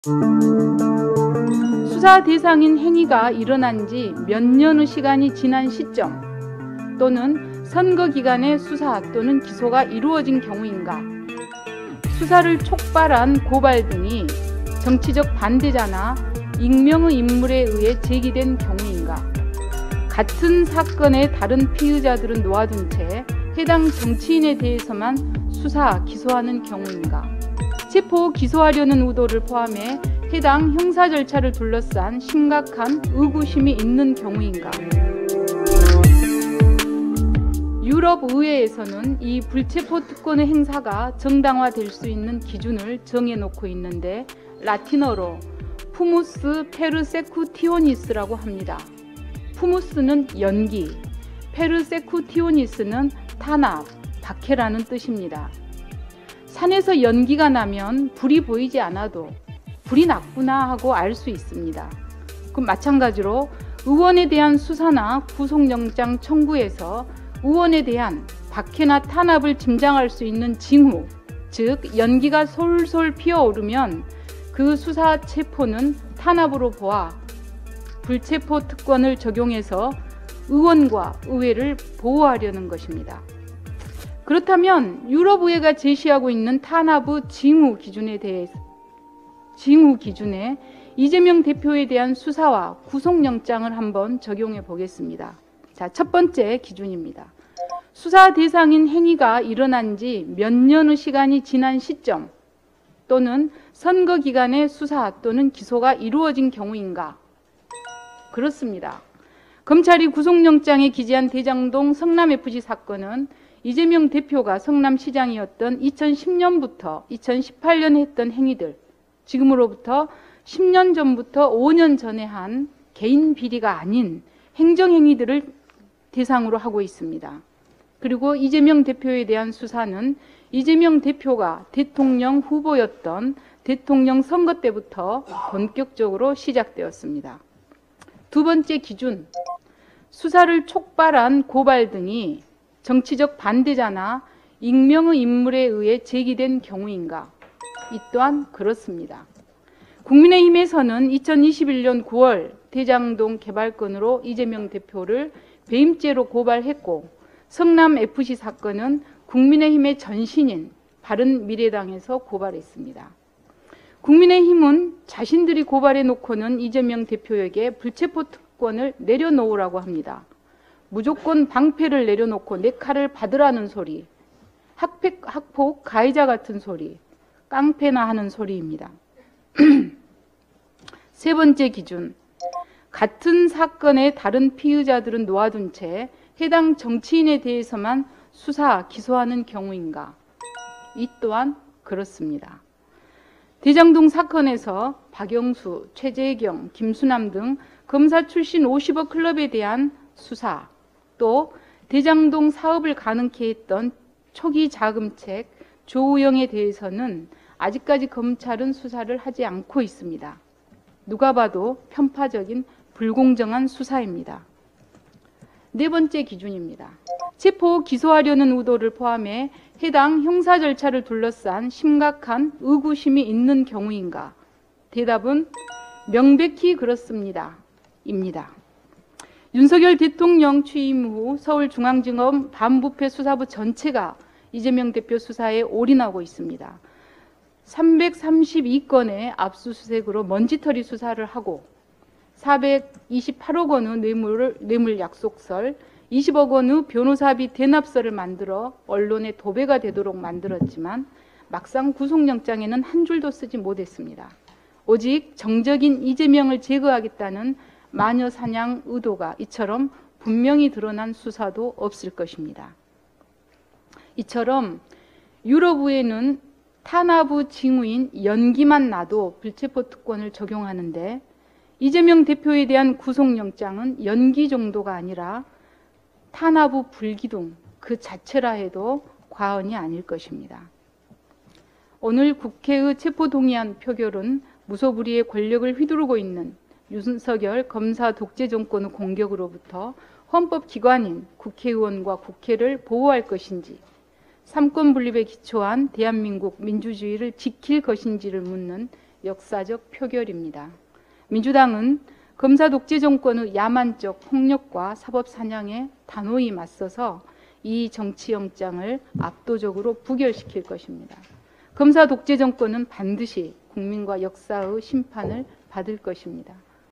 수사 대상인 행위가 일어난 지 몇 년의 시간이 지난 시점 또는 선거 기간에 수사 또는 기소가 이루어진 경우인가, 수사를 촉발한 고발 등이 정치적 반대자나 익명의 인물에 의해 제기된 경우인가, 같은 사건의 다른 피의자들은 놓아둔 채 해당 정치인에 대해서만 수사, 기소하는 경우인가, 체포, 기소하려는 의도를 포함해 해당 형사 절차를 둘러싼 심각한 의구심이 있는 경우인가. 유럽 의회에서는 이 불체포 특권의 행사가 정당화될 수 있는 기준을 정해놓고 있는데 라틴어로 푸무스 페르세쿠티오니스라고 합니다. 푸무스는 연기, 페르세쿠티오니스는 탄압, 박해라는 뜻입니다. 산에서 연기가 나면 불이 보이지 않아도 불이 났구나 하고 알 수 있습니다. 그럼 마찬가지로 의원에 대한 수사나 구속영장 청구에서 의원에 대한 박해나 탄압을 짐작할 수 있는 징후, 즉 연기가 솔솔 피어오르면 그 수사 체포는 탄압으로 보아 불체포 특권을 적용해서 의원과 의회를 보호하려는 것입니다. 그렇다면 유럽의회가 제시하고 있는 탄압의 징후 기준에 이재명 대표에 대한 수사와 구속영장을 한번 적용해 보겠습니다. 자, 첫 번째 기준입니다. 수사 대상인 행위가 일어난 지 몇 년의 시간이 지난 시점 또는 선거 기간에 수사 또는 기소가 이루어진 경우인가? 그렇습니다. 검찰이 구속영장에 기재한 대장동 성남FC 사건은 이재명 대표가 성남시장이었던 2010년부터 2018년에 했던 행위들, 지금으로부터 10년 전부터 5년 전에 한 개인 비리가 아닌 행정행위들을 대상으로 하고 있습니다. 그리고 이재명 대표에 대한 수사는 이재명 대표가 대통령 후보였던 대통령 선거 때부터 본격적으로 시작되었습니다. 두 번째 기준, 수사를 촉발한 고발 등이 정치적 반대자나 익명의 인물에 의해 제기된 경우인가? 이 또한 그렇습니다. 국민의힘에서는 2021년 9월 대장동 개발건으로 이재명 대표를 배임죄로 고발했고, 성남FC 사건은 국민의힘의 전신인 바른미래당에서 고발했습니다. 국민의힘은 자신들이 고발해놓고는 이재명 대표에게 불체포 특권을 내려놓으라고 합니다. 무조건 방패를 내려놓고 내 칼을 받으라는 소리, 학폭 가해자 같은 소리, 깡패나 하는 소리입니다. 세 번째 기준, 같은 사건의 다른 피의자들은 놓아둔 채 해당 정치인에 대해서만 수사, 기소하는 경우인가? 이 또한 그렇습니다. 대장동 사건에서 박영수, 최재경, 김수남 등 검사 출신 50억 클럽에 대한 수사, 또 대장동 사업을 가능케 했던 초기 자금책 조우영에 대해서는 아직까지 검찰은 수사를 하지 않고 있습니다. 누가 봐도 편파적인 불공정한 수사입니다. 네 번째 기준입니다. 체포, 기소하려는 의도를 포함해 해당 형사 절차를 둘러싼 심각한 의구심이 있는 경우인가? 대답은 명백히 그렇습니다. 입니다. 윤석열 대통령 취임 후 서울중앙지검 반부패 수사부 전체가 이재명 대표 수사에 올인하고 있습니다. 332건의 압수수색으로 먼지털이 수사를 하고 428억 원의 뇌물 약속설, 20억 원의 변호사비 대납서를 만들어 언론에 도배가 되도록 만들었지만 막상 구속영장에는 한 줄도 쓰지 못했습니다. 오직 정적인 이재명을 제거하겠다는 마녀사냥 의도가 이처럼 분명히 드러난 수사도 없을 것입니다. 이처럼 유럽의회는 탄압의 징후인 연기만 나도 불체포 특권을 적용하는데 이재명 대표에 대한 구속영장은 연기 정도가 아니라 탄압의 불기둥 그 자체라 해도 과언이 아닐 것입니다. 오늘 국회의 체포동의안 표결은 무소불위의 권력을 휘두르고 있는 윤석열 검사 독재 정권의 공격으로부터 헌법기관인 국회의원과 국회를 보호할 것인지, 삼권 분립에 기초한 대한민국 민주주의를 지킬 것인지를 묻는 역사적 표결입니다. 민주당은 검사 독재 정권의 야만적 폭력과 사법 사냥에 단호히 맞서서 이 정치영장을 압도적으로 부결시킬 것입니다. 검사 독재 정권은 반드시 국민과 역사의 심판을 받을 것입니다.